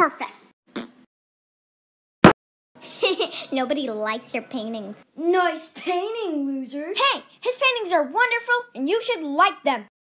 perfect. Nobody likes your paintings. Nice painting, loser. Hey, his paintings are wonderful, and you should like them.